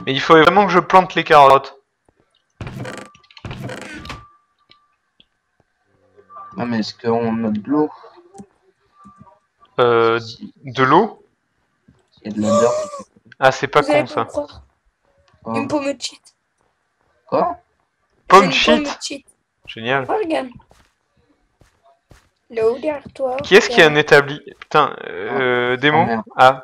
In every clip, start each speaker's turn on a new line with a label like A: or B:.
A: Mais il faut vraiment que je plante les carottes.
B: Non, mais est-ce qu'on a de l'eau?
A: De l'eau?
B: Il y a de la dirt.
A: Ah, c'est pas
C: Vous allez
A: con
C: pas me
A: ça.
C: croire.
B: Oh.
C: Une pomme de cheat.
B: Quoi?
C: J'ai
A: Pomme
C: une pomme de
A: cheat.
C: cheat.
A: Génial.
C: Oh, regarde. Là-haut derrière toi.
A: Qui est-ce qui a un établi? Putain,
B: Oh,
A: démon?
B: merde.
A: Ah,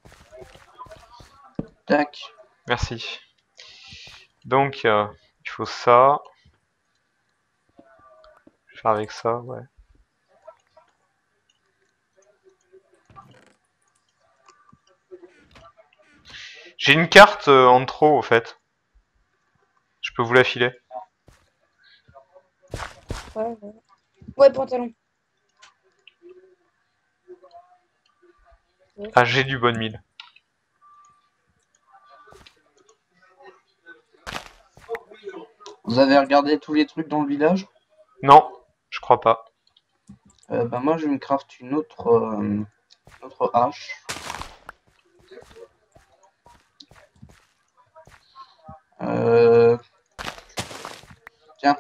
B: Tac.
A: merci. Donc, il faut ça. Je vais faire avec ça, ouais. J'ai une carte en trop, au fait. Je peux vous la filer.
C: Ouais, ouais. Ouais, pantalon.
A: Ah, j'ai du bonne mille.
B: Vous avez regardé tous les trucs dans le village?
A: Non, je crois pas.
B: Bah moi je vais me craft une autre hache. Tiens.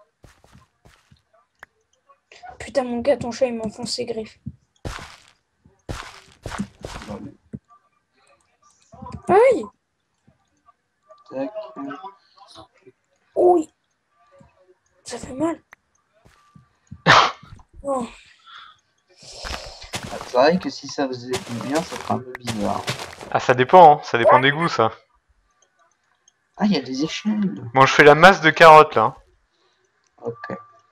C: Putain, mon gars, ton chat, il m'enfonce ses griffes. Aïe!
B: Tac.
C: Oui! Ça fait mal. Oh.
B: Ah, c'est vrai que si ça faisait du bien, ça serait un peu bizarre.
A: Ah, ça dépend, hein. Ça dépend des goûts, ça.
B: Ah, il y a des échelles.
A: Bon, je fais la masse de carottes, là.
B: Ok.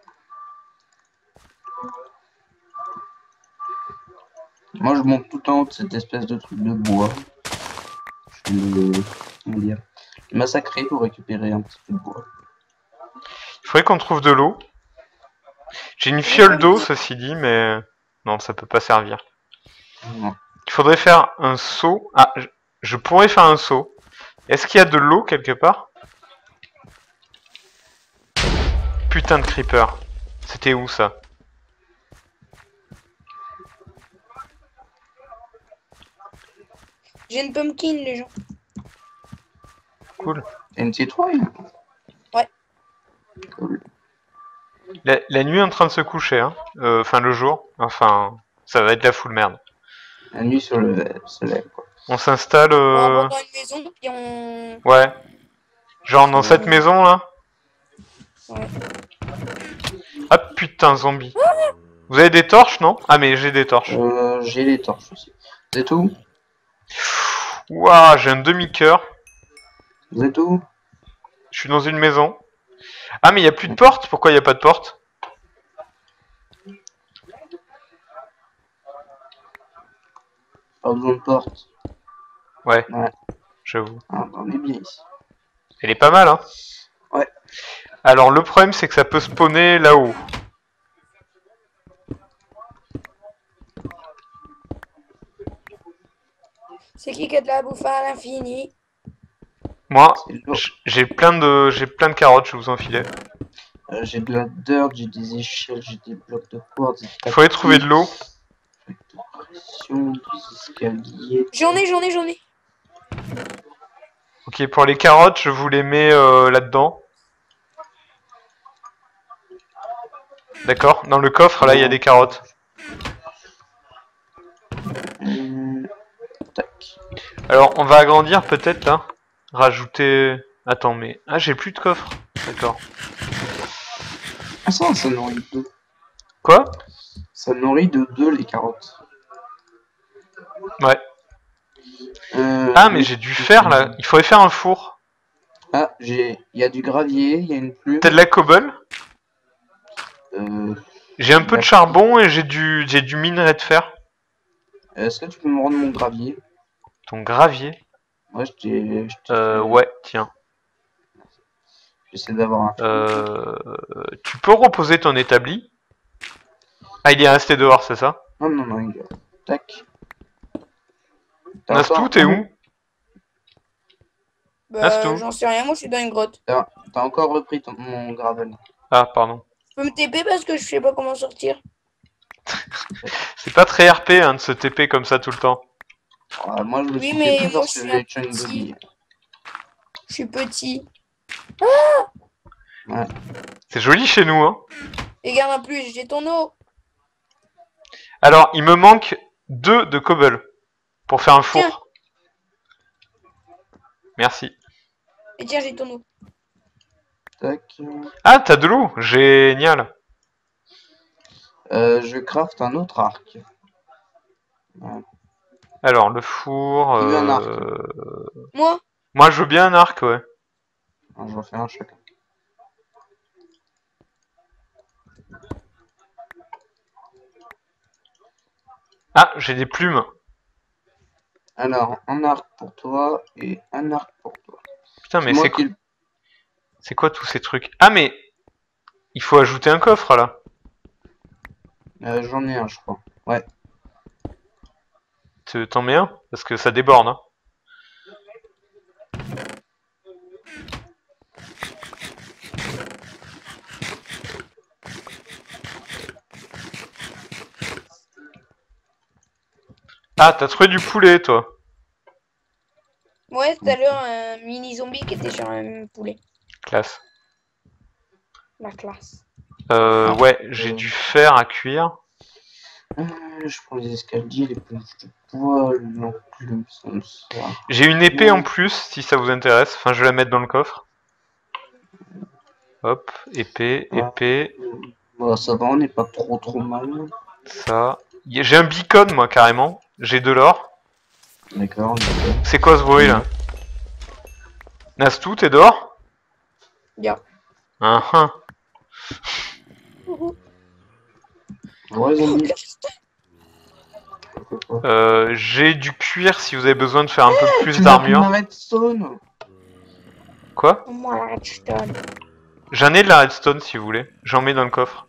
B: Moi je monte tout en haut de cette espèce de truc de bois. Je vais comment dire, le massacrer pour récupérer un petit peu de bois.
A: Il faudrait qu'on trouve de l'eau. J'ai une fiole d'eau, ceci dit, mais... Non, ça peut pas servir.
B: Non.
A: Il faudrait faire un seau. Ah, je pourrais faire un seau. Est-ce qu'il y a de l'eau quelque part? Putain de creeper. C'était où ça?
C: J'ai une pumpkin, les gens.
A: Cool.
B: T'as une citrouille?
C: Ouais.
B: Cool.
A: La nuit est en train de se coucher, hein. Enfin, le jour. Enfin, ça va être la full merde.
B: La nuit sur le soleil, quoi.
A: On s'installe...
C: On va dans une maison, puis on...
A: Ouais. Genre dans cette maison, là.
C: Ouais.
A: Ah, putain, zombie. Vous avez des torches, non? Ah, mais j'ai des torches.
B: J'ai les torches aussi. C'est tout?
A: Ouah, j'ai un demi-cœur.
B: Vous êtes où?
A: Je suis dans une maison. Ah, mais il y a plus de porte? Pourquoi il n'y a pas de porte?
B: Pas besoin de porte.
A: Ouais,
B: Ouais.
A: j'avoue.
B: Ah, on est bien ici.
A: Elle est pas mal, hein?
B: Ouais.
A: Alors, le problème, c'est que ça peut spawner là-haut.
C: C'est qui a de la bouffe à l'infini?
A: Moi,
B: C'est lourd.
A: j'ai plein de carottes, je vous en filais.
B: J'ai de la dirt, j'ai des échelles, j'ai des blocs de quartz.
A: Il faudrait trouver de l'eau.
B: De pression, des escaliers.
C: J'en ai.
A: Ok, pour les carottes, je vous les mets là-dedans. D'accord? Dans le coffre, là, il y a des carottes.
B: Tac.
A: Alors, on va agrandir peut-être, là. Rajouter... Attends, mais... Ah, j'ai plus de coffre. D'accord.
B: Ah ça nourrit de deux.
A: Quoi?
B: Ça nourrit de deux les carottes.
A: Ouais. Ah, mais j'ai du fer, là. Il faudrait faire un four.
B: Ah, il y a du gravier, il y a une plume.
A: T'as de la cobble?
B: Euh,
A: J'ai un peu de charbon et j'ai du minerai de fer.
B: Est-ce que tu peux me rendre mon gravier?
A: Ton gravier?
B: Ouais, je t'ai
A: Ouais, tiens.
B: J'essaie d'avoir un...
A: Tu peux reposer ton établi? Ah, il est resté dehors, c'est ça?
B: Non, il est... Tac.
A: Nastou, t'es où?
C: Bah, j'en sais rien, moi je suis dans une grotte.
B: T'as encore repris mon gravel.
A: Ah, pardon.
C: Je peux me TP parce que je sais pas comment sortir.
A: C'est pas très RP hein, de se TP comme ça tout le temps.
B: Moi je me
C: Oui,
B: suis
C: mais
B: fait
C: moi,
B: parce
C: je
B: que
C: suis
B: j'ai
C: un
B: tué une
C: petit.
B: brebis.
C: suis petit.
A: C'est joli chez nous, hein.
C: Et regarde en plus, j'ai ton eau.
A: Alors, il me manque 2 de cobble pour faire un four.
C: Tiens.
A: Merci.
C: Et tiens, j'ai ton eau.
B: Tac.
A: Ah, t'as de l'eau. Génial.
B: Je craft un autre arc. Voilà.
A: Alors, le four...
B: Qui veut un arc?
C: Moi?
A: Moi, je veux bien un arc, ouais.
B: Alors, je vais faire un chacun.
A: Ah, j'ai des plumes.
B: Alors, un arc pour toi et un arc pour toi.
A: Putain, mais
B: moi
A: c'est
B: qui...
A: c'est quoi tous ces trucs? Ah, mais... Il faut ajouter un coffre, là.
B: J'en ai un, je crois. Ouais.
A: T'en mets un? Parce que ça déborde, hein. Ah, t'as trouvé du poulet, toi.
C: Ouais, tout à l'heure, un mini zombie qui était sur un poulet.
A: Classe.
C: La classe.
A: Ouais, j'ai du fer à cuire.
B: Je prends les escaliers, les planches de bois, l'enclume, ça.
A: J'ai une épée en plus, si ça vous intéresse. Enfin, je vais la mettre dans le coffre. Hop, épée, épée,
B: Bah, ça va, on n'est pas trop mal.
A: ça. J'ai un beacon, moi, carrément. J'ai de l'or.
B: D'accord.
A: C'est quoi ce bruit, là? Nastou, t'es dehors?
C: Bien.
A: Ah.
B: Ouais, zombie.
A: J'ai du cuir si vous avez besoin de faire un peu plus
B: Tu m'as pris
A: d'armure.
B: ma redstone.
A: Quoi?
C: Moi, la redstone.
A: J'en ai de la redstone si vous voulez. J'en mets dans le coffre.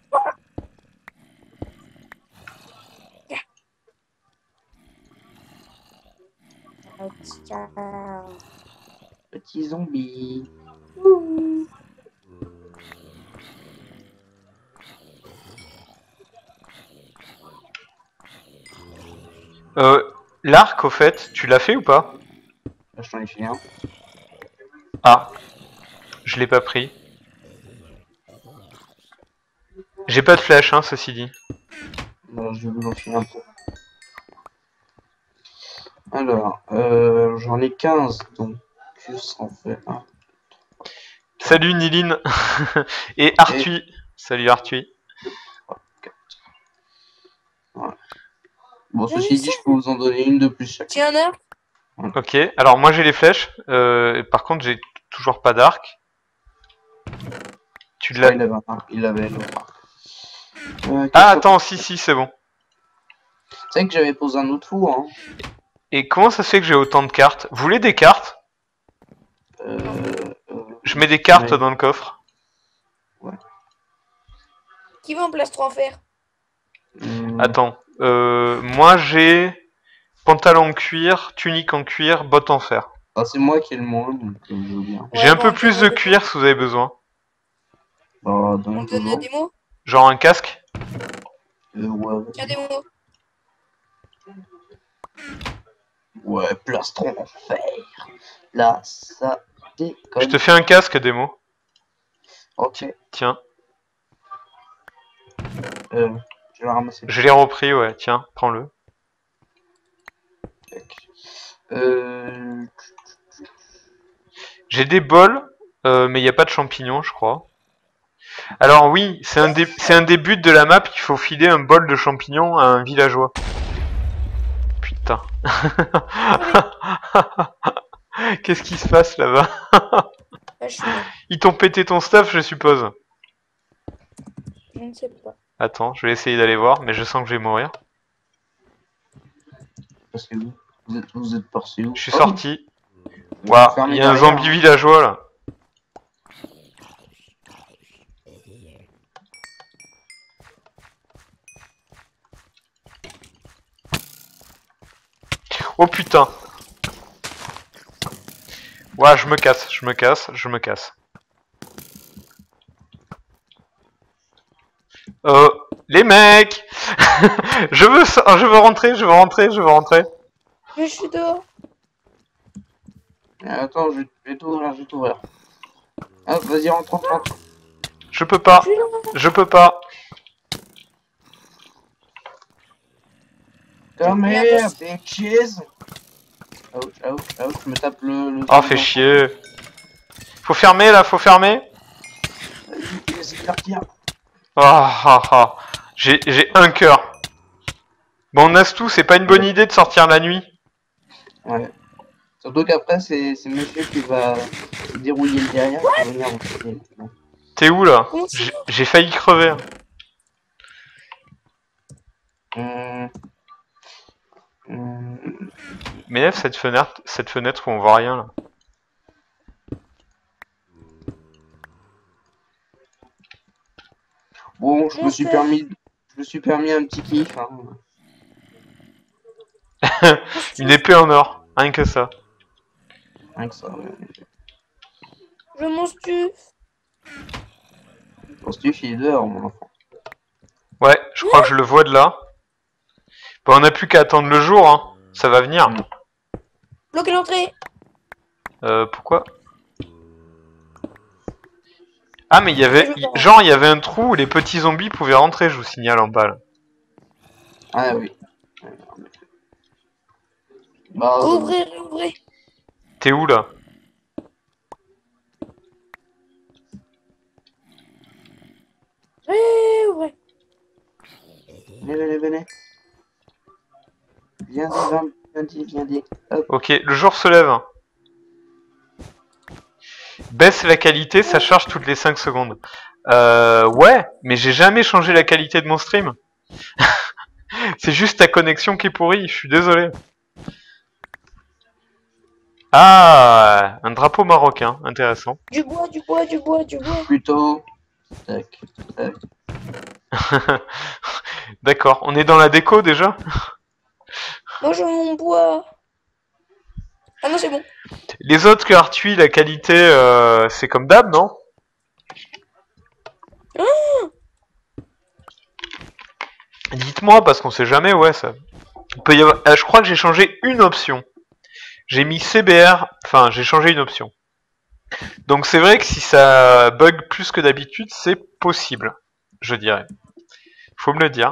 B: Petit zombie.
A: L'arc, au fait, tu l'as fait ou pas?
B: Là, je t'en ai fait un.
A: Ah. Je l'ai pas pris. J'ai pas de flèche, hein, ceci dit.
B: Là, je vais vous en filer un peu. Alors, j'en ai 15, donc ça en fait un.
A: Salut Niline. Et Arthuis. Salut Arthuis.
B: Voilà. Bon, ceci dit, je peux vous en donner une de plus chacun.
C: Tiens, un arc.
A: Ok, alors moi j'ai les flèches. Par contre, j'ai toujours pas d'arc. Tu l'as.
B: Il avait un arc, il avait l'autre arc.
A: Ah, attends, si, c'est bon.
B: C'est vrai que j'avais posé un autre four, hein.
A: Et comment ça se fait que j'ai autant de cartes? Vous voulez des cartes? Je mets des cartes
B: ouais.
A: dans le coffre.
C: Qui veut en plastron en fer?
A: Attends. Moi j'ai pantalon en cuir, tunique en cuir, bottes en fer.
B: Ah, c'est moi qui ai le moins, donc je veux bien.
A: J'ai un peu plus de cuir si vous avez besoin.
B: Bah,
C: On
B: donne
C: te donne des mots?
A: Genre un casque.
B: Ouais.
C: Tiens, des mots.
B: Ouais, plastron en fer. Là, ça déconne.
A: Je te fais un casque, démo.
B: Ok.
A: Tiens.
B: Je vais ramasser.
A: Je l'ai repris, ouais. Tiens, prends-le. J'ai des bols, mais il n'y a pas de champignons, je crois. Alors oui, c'est un des buts de la map, il faut filer un bol de champignons à un villageois. Putain. Qu'est-ce qui se passe là-bas? Ils t'ont pété ton stuff, je suppose.
C: Je ne sais pas.
A: Attends, je vais essayer d'aller voir, mais je sens que je vais mourir.
B: Parce que vous êtes parti où?
A: Je suis sorti. Waouh, il y a un zombie villageois là. Oh putain. Ouais, je me casse. Les mecs. je veux rentrer.
C: Mais je suis dehors.
B: Attends, je vais t'ouvrir, je vais t'ouvrir. Ah, vas-y, rentre.
A: Je peux
C: Je
A: pas.
C: suis là.
A: Je peux pas.
B: Come
C: Mais
B: here,
C: attention.
B: bitches. Ouch, je me tape le
A: Oh,
B: truc
A: fait
B: dans le
A: chier. Faut fermer là, faut fermer.
B: Vas-y, essaie de partir.
A: Ah ah ah. J'ai un cœur. Bon, Nastou, c'est pas une bonne idée de sortir la nuit.
B: Ouais. Surtout qu'après, c'est monsieur qui va dérouiller le derrière pour venir vous chercher. Bon.
A: T'es où là?
C: Comment ça?
A: J'ai failli crever.
B: Hum, hum,
A: Mais cette fenêtre où on voit rien là.
B: Bon,
C: Monster.
B: je me suis permis un petit kiff. Hein.
A: Une épée en or. Rien que ça.
B: Rien que ça. Ouais.
C: Je monstue.
B: Pour ce il est dehors, mon enfant.
A: Ouais, je crois que je le vois de là. Bon, on n'a plus qu'à attendre le jour, hein. Ça va venir.
C: Bloquez l'entrée.
A: Pourquoi? Ah, mais il y avait...
C: Je veux pas.
A: Genre, il y avait un trou où les petits zombies pouvaient rentrer, je vous signale en bas, là.
B: Ah oui. Bah,
C: Ouvrez.
A: T'es où, là?
C: Ouvrez.
B: venez. Viens dit. Hop.
A: Ok, le jour se lève. Baisse la qualité, ça charge toutes les 5 secondes. Ouais, mais j'ai jamais changé la qualité de mon stream. C'est juste ta connexion qui est pourrie, je suis désolé. Ah, un drapeau marocain, intéressant.
C: Du bois.
B: Plutôt. Tac.
A: D'accord, on est dans la déco déjà?
C: Moi, je veux mon bois. Ah non, c'est bon.
A: Les autres que Artui, la qualité, c'est comme d'hab, non? Dites-moi, parce qu'on sait jamais, ouais, ça... Il peut y avoir... je crois que j'ai changé une option. J'ai mis CBR, enfin, j'ai changé une option. Donc c'est vrai que si ça bug plus que d'habitude, c'est possible, je dirais. Faut me le dire.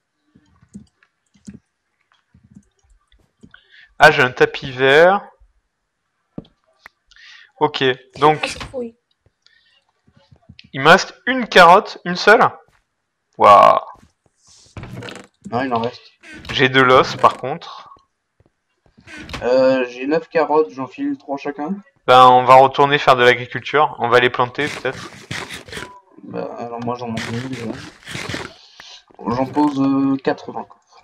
A: Ah, j'ai un tapis vert. Ok, donc
C: Oui.
A: il me reste une carotte, une seule. Waouh.
B: Non, il en reste.
A: J'ai de l'os par contre.
B: J'ai 9 carottes, j'en file 3 chacun.
A: Ben on va retourner faire de l'agriculture. On va les planter peut-être.
B: Bah, alors moi j'en mange 1000 déjà. J'en pose 80.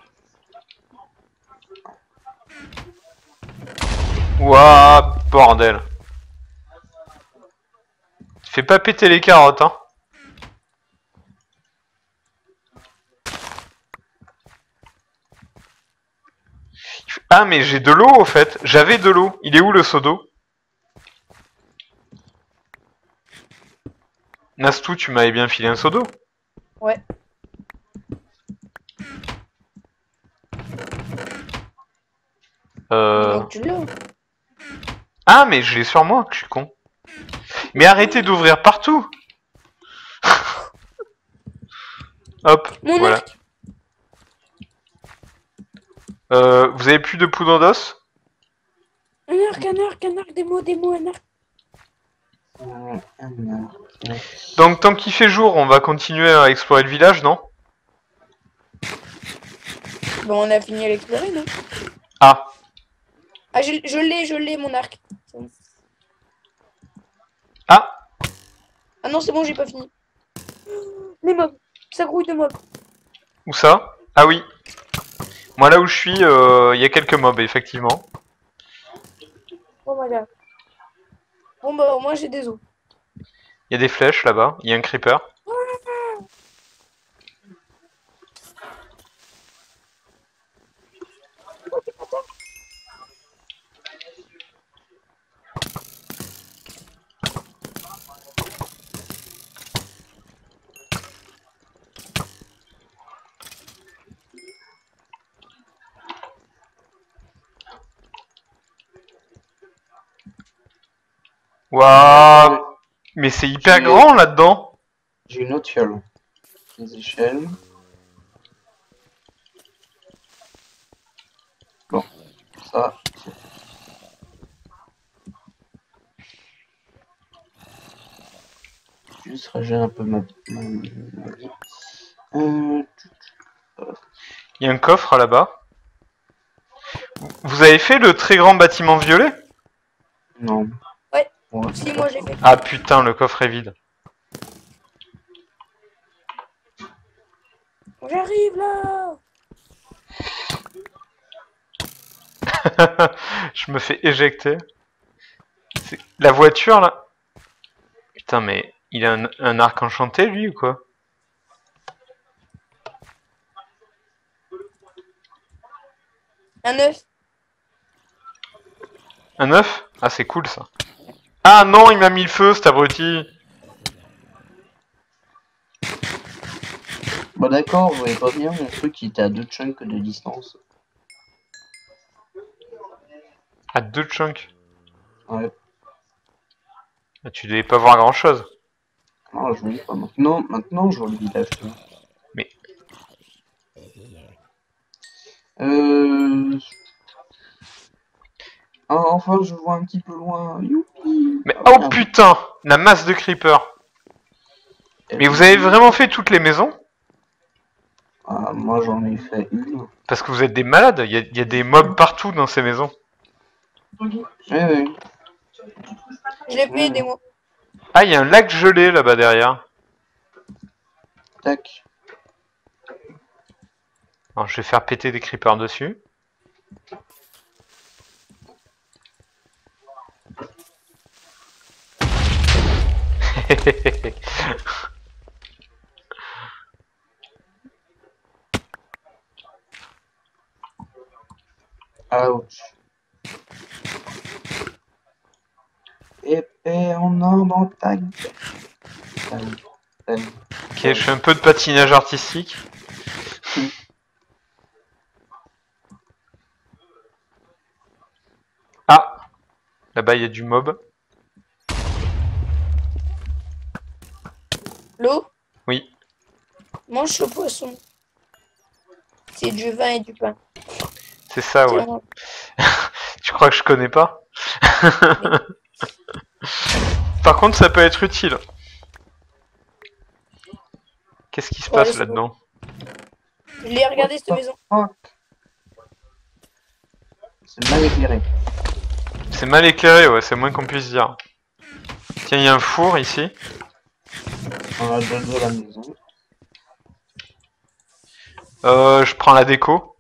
A: Waouh, bordel. Fais pas péter les carottes, hein. Ah mais j'ai de l'eau au fait. J'avais de l'eau. Il est où le seau d'eau? Nastou, tu m'avais bien filé un seau d'eau?
C: Ouais. Donc tu l'as.
A: Ah mais je l'ai sur moi, que je suis con. Mais arrêtez d'ouvrir partout. Hop,
C: Mon
A: voilà.
C: arc.
A: Vous avez plus de poudre d'os?
C: Un arc, des mots, un arc.
A: Donc tant qu'il fait jour, on va continuer à explorer le village, non?
C: Bon, on a fini à l'explorer, non?
A: Ah,
C: Ah, je l'ai, mon arc.
A: ah,
C: Ah non, c'est bon, j'ai pas fini. Les mobs. Ça grouille de mobs.
A: où ça? Ah oui. Moi là où je suis, il y a quelques mobs, effectivement.
C: Oh my god. Bon, bah, au moins, j'ai des os.
A: Il y a des flèches là-bas, il y a un creeper. Waouh. Mais c'est hyper grand là-dedans.
B: J'ai une autre fiole. Les échelles. Bon, ça, c'est fait. Juste rager un peu ma vie.
A: Il y a un coffre là-bas. Vous avez fait le très grand bâtiment violet?
B: Non.
C: Ouais.
B: Ouais.
C: Si, moi j'ai fait.
A: Ah putain, le coffre est vide.
C: J'arrive là.
A: Je me fais éjecter. La voiture là. Putain, mais il a un arc enchanté lui ou quoi?
C: Un œuf.
A: Un œuf? Ah, c'est cool ça. Ah non, il m'a mis le feu cet abruti.
B: Bon d'accord, vous voyez pas bien, mon truc il était à 2 chunks de distance.
A: À 2 chunks.
B: Ouais.
A: Ah, tu devais pas voir grand chose.
B: Non, je voulais pas maintenant. Maintenant, je vois le village. Tu vois.
A: Mais-
B: Ah, enfin, je vois un petit peu loin. Youpi.
A: Mais
B: Ah,
A: oh
B: merde.
A: putain, la masse de creepers. Mais vous avez vraiment fait toutes les maisons?
B: Ah, moi, j'en ai fait une.
A: Parce que vous êtes des malades, il y a des mobs partout dans ces maisons.
B: Oui, oui.
C: Je l'ai fait, aidez-moi.
A: Ah, il y a un lac gelé là-bas derrière.
B: Tac.
A: Alors, je vais faire péter des creepers dessus.
B: Ouch. Épée en arbre en tag.
A: Ok, je fais un peu de patinage artistique. Ah, là-bas il y a du mob.
C: L'eau.
A: Oui.
C: Mange ce poisson. C'est du vin et du pain.
A: C'est ça, ouais.
C: Tiens,
A: Tu crois que je connais pas? Par contre, ça peut être utile. Qu'est-ce qui se
C: Ouais,
A: passe
C: laisse-moi.
A: là-dedans?
C: je l'ai regardé cette maison.
B: Fuck. C'est mal éclairé.
A: C'est mal éclairé, ouais, c'est moins qu'on puisse dire. Tiens, il y a un four ici.
B: On a deux de la maison.
A: Je prends la déco.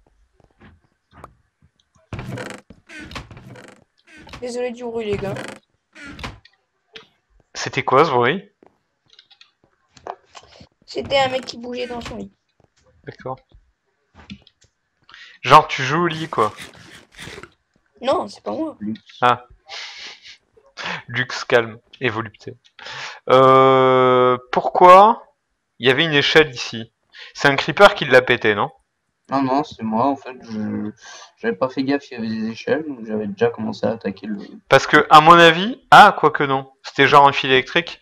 C: Désolé du bruit, les gars.
A: C'était quoi ce bruit?
C: C'était un mec qui bougeait dans son lit.
A: D'accord. Genre, tu joues au lit, quoi.
C: Non, c'est pas moi.
A: Ah. Luxe, calme et volupté. Pourquoi il y avait une échelle ici? C'est un creeper qui l'a pété, non?
B: Non, non, c'est moi en fait. J'avais pas fait gaffe, il y avait des échelles, donc j'avais déjà commencé à attaquer le.
A: Parce que, à mon avis... Ah, quoique non. C'était genre un fil électrique?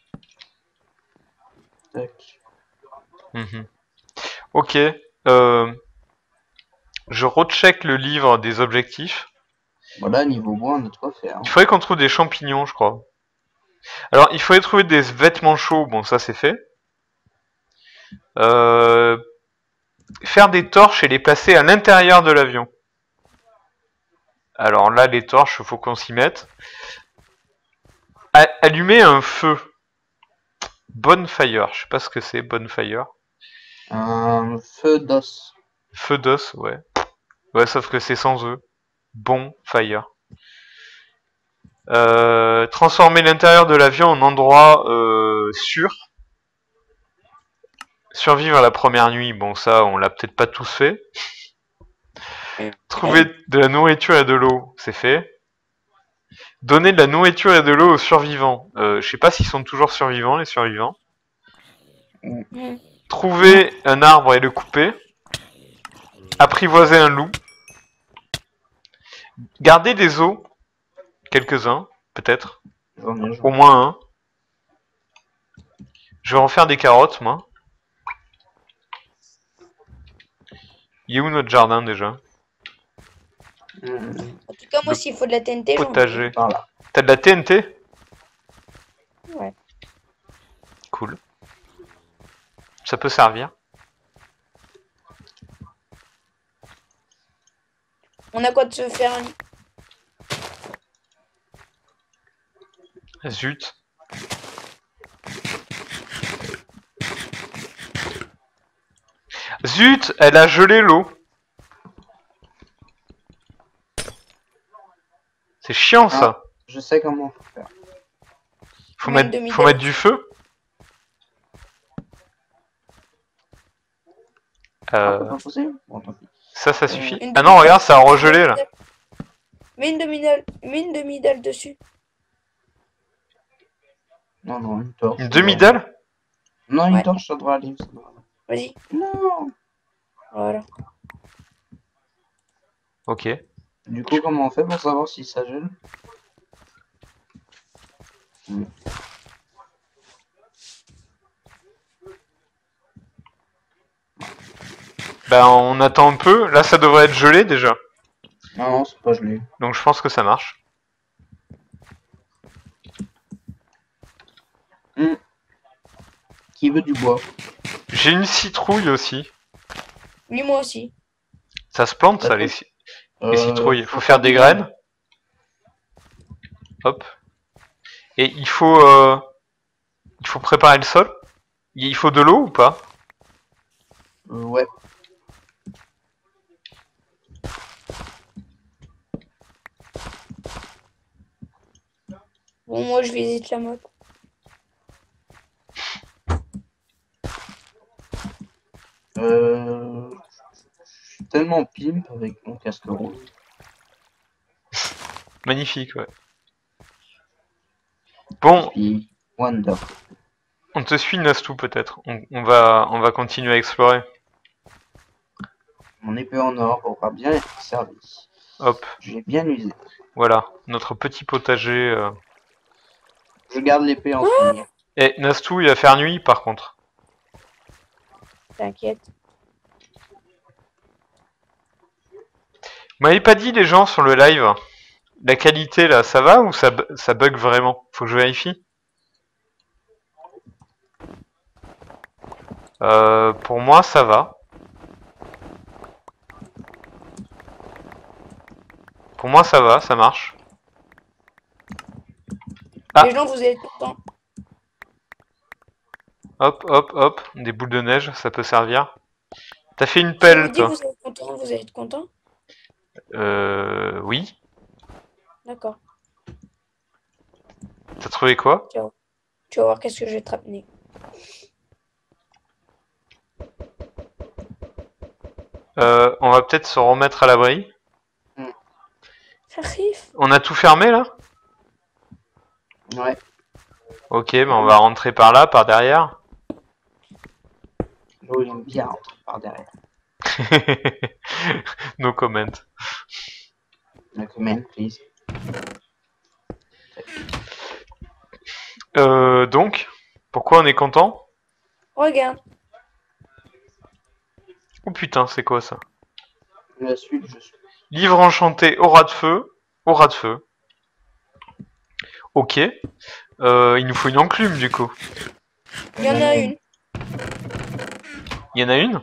B: Tac.
A: Mhm. Ok. Je recheck le livre des objectifs.
B: Voilà, niveau bois, on a de quoi faire.
A: Il faudrait qu'on trouve des champignons, je crois. Alors, il faudrait trouver des vêtements chauds. Bon, ça, c'est fait. Faire des torches et les placer à l'intérieur de l'avion. Alors là, les torches, faut qu'on s'y mette. Allumer un feu. Bonfire, je sais pas ce que c'est, bonfire.
B: Un feu d'os.
A: Feu d'os, ouais. Ouais, sauf que c'est sans eux. Bonfire. Transformer l'intérieur de l'avion en endroit sûr. Survivre à la première nuit, bon ça, on l'a peut-être pas tous fait. Trouver de la nourriture et de l'eau, c'est fait. Donner de la nourriture et de l'eau aux survivants. Je sais pas s'ils sont toujours survivants, les survivants.
C: Mm.
A: Trouver un arbre et le couper. Apprivoiser un loup. Garder des os. Quelques-uns, peut-être.
B: J'en ai,
A: Au moins un. Je vais en faire des carottes, moi. Il est où notre jardin, déjà?
C: En tout cas, moi,
A: Le
C: s'il faut de la TNT, j'en veux.
A: Potager.
B: Par là.
A: T'as de la TNT?
C: Ouais.
A: Cool. Ça peut servir.
C: On a quoi de se faire un lit?
A: Zut. Zut, elle a gelé l'eau. C'est chiant, ça.
B: Je sais comment faire.
A: Faut
C: Même
A: mettre,
C: demi
A: faut mettre du feu.
B: Ah, t'as pas posé? Bon, tant pis.
A: Ça suffit.
C: Une
A: Ah non, regarde, ça a regelé, là.
C: Mets une demi-dalle dessus.
B: Non, non, une torche.
A: Une demi-dalle?
B: Non, une
C: Ouais.
B: torche, ça devrait aller. Ça devrait aller.
C: Vas-y.
B: Non.
C: Voilà.
A: Ok.
B: Du coup, comment on fait pour savoir si ça gèle?
A: Ben, on attend un peu. Là, ça devrait être gelé, déjà.
B: Non, non, c'est pas gelé.
A: Donc, je pense que ça marche.
B: Qui veut du bois?
A: J'ai une citrouille aussi.
C: Oui, moi aussi.
A: Ça se plante, ça, les citrouilles. Faut faire des graines. Hop. Et il faut préparer le sol. Il faut de l'eau ou pas?
B: Ouais.
C: Bon, moi, je visite la map.
B: Je suis tellement pimp avec mon casque rouge.
A: Magnifique, ouais. Bon,
B: Puis, Wonder.
A: on te suit, Nastou, peut-être. On va continuer à explorer.
B: Mon épée en or aura bien servi.
A: Hop,
B: J'ai bien usé.
A: voilà. Notre petit potager.
B: Je garde l'épée en souvenir.
A: Eh, Nastou, il va faire nuit, par contre.
C: T'inquiète.
A: Vous m'avez pas dit, les gens, sur le live, la qualité, là, ça va ou ça bug vraiment? Faut que je vérifie. Pour moi, ça va. Pour moi, ça va, ça marche. Ah.
C: Les gens, vous êtes contents.
A: Hop, hop, hop. Des boules de neige, ça peut servir. T'as fait une
C: Si on
A: pelle,
C: vous dit
A: toi?
C: que vous êtes contents, vous êtes contents?
A: Oui.
C: D'accord.
A: T'as trouvé quoi?
C: Tu vas voir qu'est-ce que je vais te ramener.
A: On va peut-être se remettre à l'abri.
C: Arrive.
A: On a tout fermé, là?
B: Ouais.
A: Ok, ben on va rentrer par là, par derrière.
B: L'eau, il aime bien rentrer par derrière.
A: No comment.
B: No comment, please.
A: Donc, pourquoi on est content?
C: Regarde.
A: Oh putain, c'est quoi ça?
B: La suite, je suis.
A: Livre enchanté, aura de feu. Aura de feu. Ok. Il nous faut une enclume, du coup.
C: Il y en a une.
A: Il y en a une?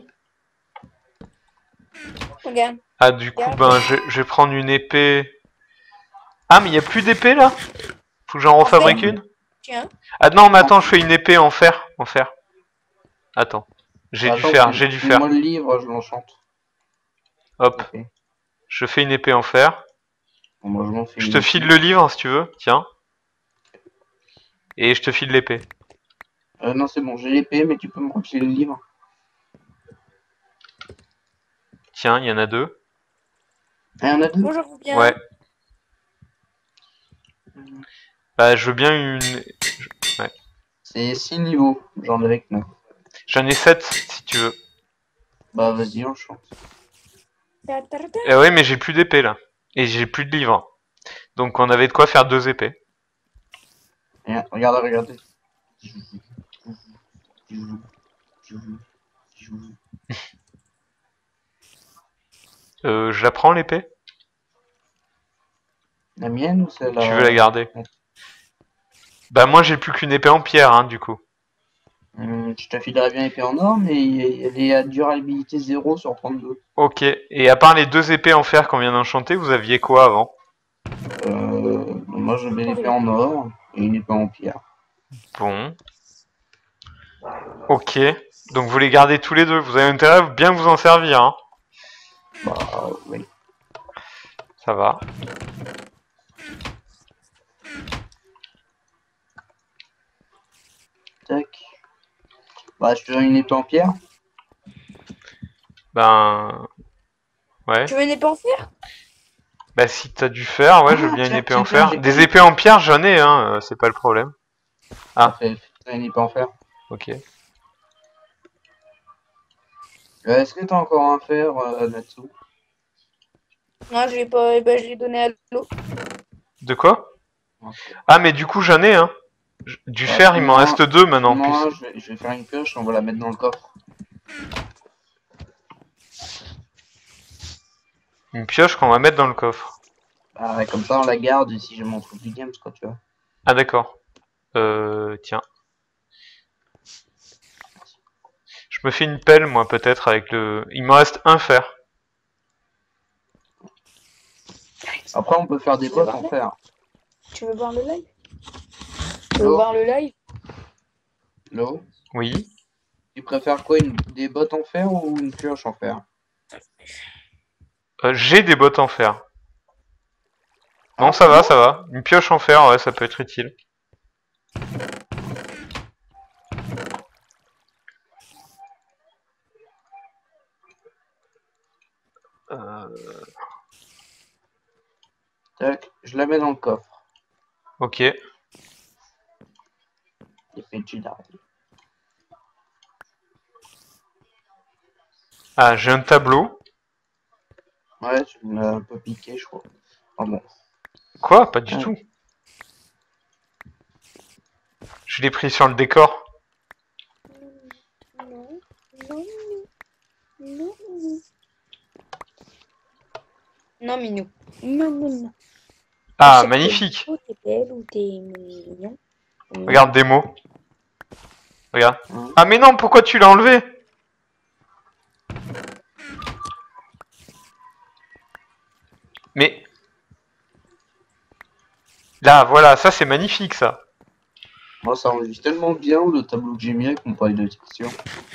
C: Regarde.
A: Ah, du coup, ben, je vais prendre une épée. Ah, mais il n'y a plus d'épée, là? Faut que j'en refabrique une?
C: Tiens.
A: Ah non, mais attends, je fais une épée en fer. En fer. Attends. J'ai du
B: Attends,
A: fer, j'ai du fer.
B: Moi, le livre, je l'enchante.
A: Hop.
B: Ok.
A: Je fais une épée en fer.
B: Bon, moi, je m'en fais
A: Je
B: une
A: te file
B: aussi.
A: le livre, si tu veux. Tiens. Et je te file l'épée.
B: Non, c'est bon, j'ai l'épée, mais tu peux me refiler le livre.
A: Tiens, il y en a deux.
B: Ah, il y en a deux.
C: Bonjour, vous bien.
A: Ouais. Bah, je veux bien une...
B: C'est 6 niveaux, j'en ai que 9.
A: J'en ai 7, si tu veux.
B: Bah, vas-y, enchante.
A: Ouais, mais j'ai plus d'épée, là. Et j'ai plus de livres. Donc, on avait de quoi faire 2 épées.
B: Regarde, regardez.
A: Je la prends l'épée?
B: La mienne ou celle-là?
A: Tu veux la garder? Bah moi j'ai plus qu'une épée en pierre, hein, du coup.
B: Je te filerais bien épée en or, mais elle est à durabilité 0 sur 32.
A: Ok, et à part les 2 épées en fer qu'on vient d'enchanter, vous aviez quoi avant?
B: Moi j'avais l'épée en or et une épée en pierre.
A: Bon. Ok, donc vous les gardez tous les deux, vous avez intérêt à bien vous en servir, hein.
B: Bah oui.
A: Ça va.
B: Tac. Bah je te donne une épée en pierre.
A: Ben... Ouais.
C: Tu veux une épée en fer?
A: Bah si t'as du fer, ouais, je veux
B: Ah,
A: bien une
B: tiens,
A: épée en
B: tiens,
A: fer.
B: j'ai
A: Des
B: connu.
A: épées en pierre, j'en ai, hein, c'est pas le problème. Ah.
B: Fais une épée en fer.
A: Ok.
B: Est-ce que t'as encore un fer là-dessous?
C: Non, je l'ai pas. Eh ben, je l'ai donné à l'eau.
A: De quoi?
B: Ok.
A: Ah mais du coup j'en ai, hein. Du
B: Bah,
A: fer, il m'en reste 2 maintenant en plus.
B: moi, je vais faire une pioche, on va la mettre dans le coffre.
A: Une pioche qu'on va mettre dans le coffre.
B: Bah, ouais, comme ça, on la garde et si je m'en trouve du games, quoi, tu vois.
A: Ah d'accord. Tiens. Je me fais une pelle, moi, peut-être, avec le... Il me reste un fer.
B: Après, on peut faire des bottes en fer.
C: Tu veux voir le live? Tu veux
B: L'eau,
C: voir le live?
B: l'eau.
A: Oui.
B: Tu préfères quoi, des bottes en fer ou une pioche en fer?
A: J'ai des bottes en fer. Non,
B: Ah,
A: ça va,
B: bon.
A: ça va. Une pioche en fer, ouais, ça peut être utile.
B: Tac, je la mets dans le coffre.
A: Ok.
B: Épée de Jedi.
A: Ah, j'ai un tableau.
B: Ouais, tu me l'as un peu piqué, je crois. Ah bon.
A: Quoi? Pas du
B: Ouais.
A: tout. Je l'ai pris sur le décor.
C: Non, non, non, non. Non, Minou. Non, non, non.
A: Ah,
C: Je sais que
A: magnifique.
C: t'es belle ou t'es mignon.
A: Regarde des mots. Regarde.
B: Hein.
A: Ah mais non, pourquoi tu l'as enlevé? Mais... Là, voilà, ça c'est magnifique, ça.
B: Moi, ça enregistre tellement bien le tableau que j'ai mis avec mon paille de texture.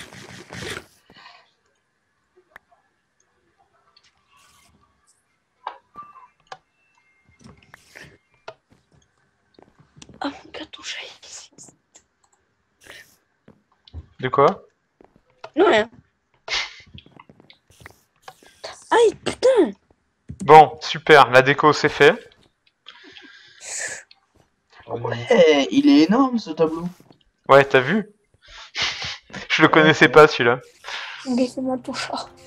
C: Ah, mon gâteau chat ici.
A: De quoi?
C: Non, rien. Aïe, putain!
A: Bon, super, la déco c'est fait.
B: Ouais, il est énorme ce tableau.
A: Ouais, t'as vu? Je le connaissais pas celui-là.
C: Laissez-moi ton chat.